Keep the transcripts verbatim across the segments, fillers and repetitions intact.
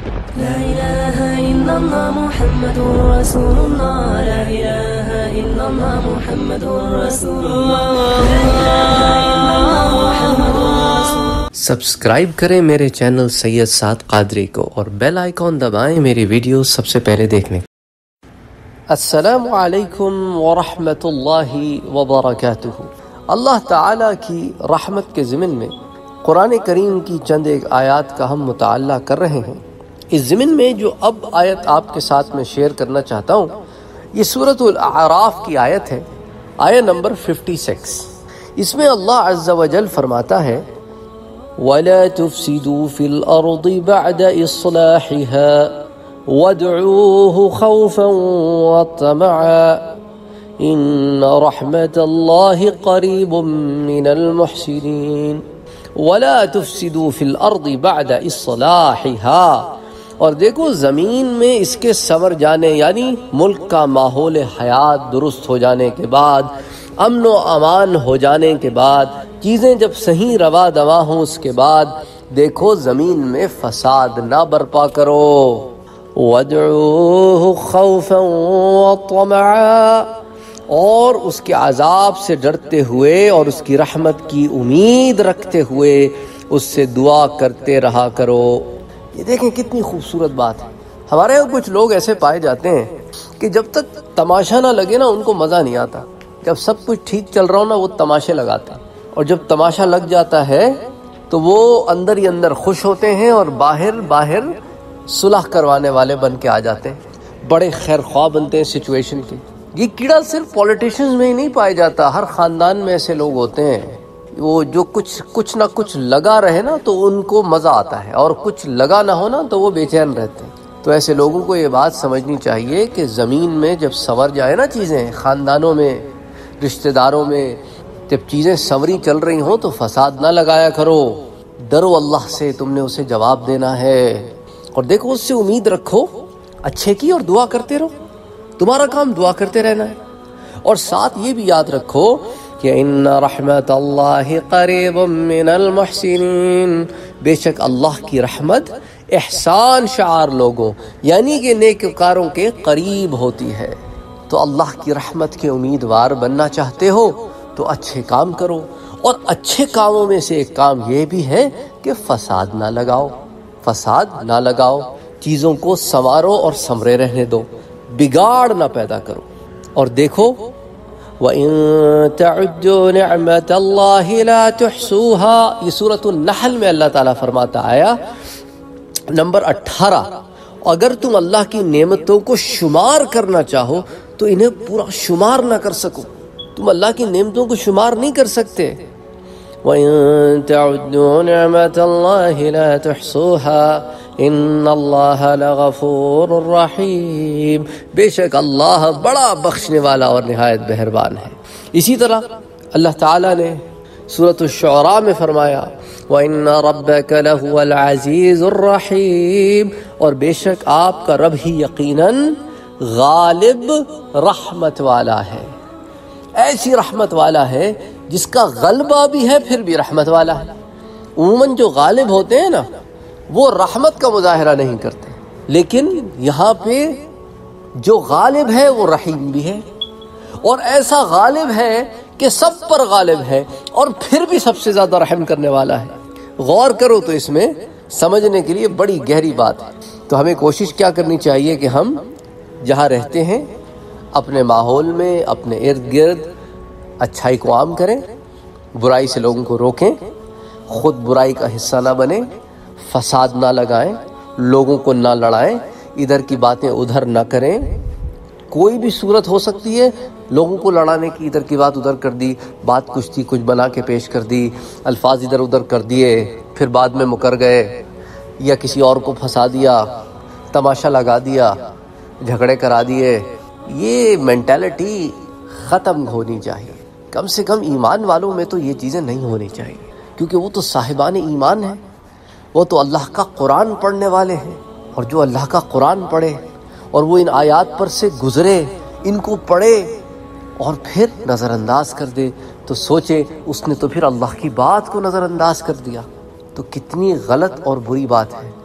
لا إله إلا الله محمد رسول الله لا إله إلا الله محمد رسول الله لا إله إلا الله محمد رسول الله. سبسکرائب کریں میرے چینل سید سعد قادری کو اور بیل آئیکن دبائیں میری ویڈیو سب سے پہلے دیکھنے. السلام علیکم ورحمۃ اللہ وبرکاتہ. اللہ تعالیٰ کی رحمت کے ضمن میں قرآن کریم کی چند ایک آیات کا ہم مطالعہ کر رہے ہیں. اس ضمن میں جو اب آیت آپ کے ساتھ میں شیئر کرنا چاہتا ہوں یہ سورۃ الاعراف کی آیت ہے، آیت نمبر چھپن. اس میں اللہ عز و جل فرماتا ہے وَلَا تُفْسِدُوا فِي الْأَرْضِ بَعْدَ إِصْلَاحِهَا وَادْعُوهُ خَوْفًا وَطَمَعًا إِنَّ رَحْمَةَ اللَّهِ قَرِيبٌ مِّنَ الْمُحْسِنِينَ. وَلَا تُفْسِدُوا فِي الْأَرْضِ بَعْدَ إِصْلَاحِهَا، اور دیکھو زمین میں اس کے سنور جانے یعنی ملک کا ماحول حیات درست ہو جانے کے بعد، امن و امان ہو جانے کے بعد، چیزیں جب صحیح روا دوا ہوں اس کے بعد دیکھو زمین میں فساد نہ برپا کرو. وَادْعُوهُ خَوْفًا وَطَمَعًا، اور اس کے عذاب سے ڈرتے ہوئے اور اس کی رحمت کی امید رکھتے ہوئے اس سے دعا کرتے رہا کرو. یہ دیکھیں کتنی خوبصورت بات ہے. ہمارے یہاں کچھ لوگ ایسے پائے جاتے ہیں کہ جب تک تماشا نہ لگے نا ان کو مزہ نہیں آتا. جب سب کچھ ٹھیک چل رہا ہو نا وہ تماشے لگاتے ہیں، اور جب تماشا لگ جاتا ہے تو وہ اندر ہی اندر خوش ہوتے ہیں اور باہر باہر صلح کروانے والے بن کے آ جاتے ہیں، بڑے خیر خواہ بنتے ہیں سچویشن کے. یہ کیڑا صرف پولیٹیشنز میں ہی نہیں پایا جاتا، ہر خاندان میں ایسے لوگ ہوتے ہیں وہ جو کچھ کچھ نہ کچھ لگا رہے نا تو ان کو مزہ آتا ہے، اور کچھ لگا نہ ہو نا تو وہ بے چین رہتے ہیں. تو ایسے لوگوں کو یہ بات سمجھنی چاہیے کہ زمین میں جب سنور جائے نا چیزیں، خاندانوں میں رشتہ داروں میں جب چیزیں سنوری چل رہی ہوں تو فساد نہ لگایا کرو. ڈرو اللہ سے، تم نے اسے جواب دینا ہے، اور دیکھو اس سے امید رکھو اچھے کی اور دعا کرتے رہو. تمہارا کام دعا کرتے رہنا ہے. اور ساتھ یہ بھی یاد رکھو کہ ان رحمت اللہ قریب من المحسنین، بے شک اللہ کی رحمت احسان شعار لوگوں یعنی کہ نیکوکاروں کے قریب ہوتی ہے. تو اللہ کی رحمت کے امیدوار بننا چاہتے ہو تو اچھے کام کرو، اور اچھے کاموں میں سے ایک کام یہ بھی ہے کہ فساد نہ لگاؤ. فساد نہ لگاؤ، چیزوں کو سنوارو اور سنورے رہنے دو، بگاڑ نہ پیدا کرو. اور دیکھو وَإِن تَعُدُّوا نِعْمَةَ اللَّهِ لَا تُحْصُوهَا، یہ سورۃ النحل میں اللہ تعالیٰ فرماتا آیا نمبر اٹھارہ، اگر تم اللہ کی نعمتوں کو شمار کرنا چاہو تو انہیں پورا شمار نہ کر سکو. تم اللہ کی نعمتوں کو شمار نہیں کر سکتے. وَإِن تَعُدُّوا نِعْمَةَ اللَّهِ لَا تُحْصُوهَا ان اللہ لغفور رحیم، بے شک اللہ بڑا بخشنے والا اور نہایت مہربان ہے. اسی طرح اللہ تعالیٰ نے سورۃ الشعراء میں فرمایا وَإِنَّ رَبَّكَ لَهُوَ الْعَزِيزُ الرَّحِيمُ، اور بے شک آپ کا رب ہی یقیناً غالب رحمت والا ہے. ایسی رحمت والا ہے جس کا غلبہ بھی ہے پھر بھی رحمت والا ہے. عموماً جو غالب ہوتے ہیں نا وہ رحمت کا مظاہرہ نہیں کرتے، لیکن یہاں پہ جو غالب ہے وہ رحیم بھی ہے، اور ایسا غالب ہے کہ سب پر غالب ہے اور پھر بھی سب سے زیادہ رحم کرنے والا ہے. غور کرو تو اس میں سمجھنے کے لیے بڑی گہری بات ہے. تو ہمیں کوشش کیا کرنی چاہیے کہ ہم جہاں رہتے ہیں اپنے ماحول میں اپنے ارد گرد اچھائی کو عام کریں، برائی سے لوگوں کو روکیں، خود برائی کا حصہ نہ بنیں، فساد نہ لگائیں، لوگوں کو نہ لڑائیں، ادھر کی باتیں ادھر نہ کریں. کوئی بھی صورت ہو سکتی ہے لوگوں کو لڑانے کی، ادھر کی بات ادھر کر دی، بات کچھ تھی کچھ بنا کے پیش کر دی، الفاظ ادھر ادھر کر دیے، پھر بعد میں مکر گئے، یا کسی اور کو پھنسا دیا، تماشا لگا دیا، جھگڑے کرا دیے. یہ مینٹالٹی ختم ہونی چاہیے. کم سے کم ایمان والوں میں تو یہ چیزیں نہیں ہونی چاہیے، کیونکہ وہ تو صاحبان ایمان ہیں، وہ تو اللہ کا قرآن پڑھنے والے ہیں. اور جو اللہ کا قرآن پڑھے اور وہ ان آیات پر سے گزرے، ان کو پڑھے اور پھر نظر انداز کر دے تو سوچے اس نے تو پھر اللہ کی بات کو نظر انداز کر دیا، تو کتنی غلط اور بری بات ہے.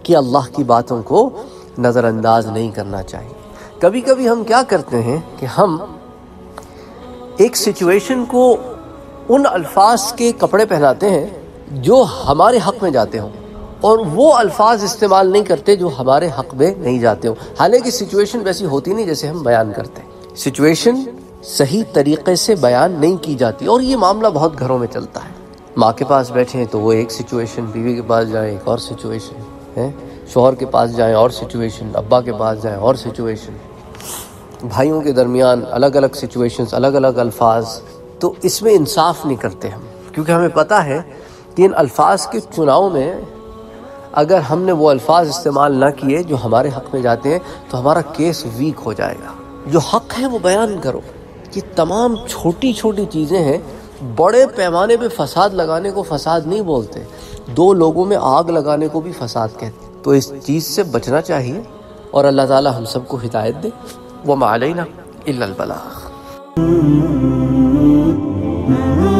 کہ اللہ کی باتوں کو نظر انداز نہیں کرنا چاہیے۔ کبھی کبھی ہم کیا کرتے ہیں کہ ہم ایک سچویشن کو ان الفاظ کے کپڑے پہناتے ہیں جو ہمارے حق میں جاتے ہوں، اور وہ الفاظ استعمال نہیں کرتے جو ہمارے حق میں نہیں جاتے ہوں، حالانکہ سچویشن ویسی ہوتی نہیں جیسے ہم بیان کرتے ہیں۔ سچویشن صحیح طریقے سے بیان نہیں کی جاتی، اور یہ معاملہ بہت گھروں میں چلتا ہے۔ ماں کے پاس بیٹھے ہیں تو وہ ایک سچویشن، بیوی کے پاس جائیں ایک اور سچویشن ہے، شوہر کے پاس جائیں اور سچویشن، ابا کے پاس جائیں اور سچویشن، بھائیوں کے درمیان الگ الگ سچویشنز، الگ الگ الفاظ۔ تو اس میں انصاف نہیں کرتے ہم، کیونکہ ہمیں پتہ ہے کہ ان الفاظ کے چناؤ میں اگر ہم نے وہ الفاظ استعمال نہ کیے جو ہمارے حق میں جاتے ہیں تو ہمارا کیس ویک ہو جائے گا۔ جو حق ہے وہ بیان کرو۔ یہ تمام چھوٹی چھوٹی چیزیں ہیں، بڑے پیمانے پہ فساد لگانے کو فساد نہیں بولتے، دو لوگوں میں آگ لگانے کو بھی فساد کہتے ہیں۔ تو اس چیز سے بچنا چاہیے، اور اللہ تعالی ہم سب کو ہدایت دے۔ وَمَا عَلَيْنَا إِلَّا الْبَلَاغُ۔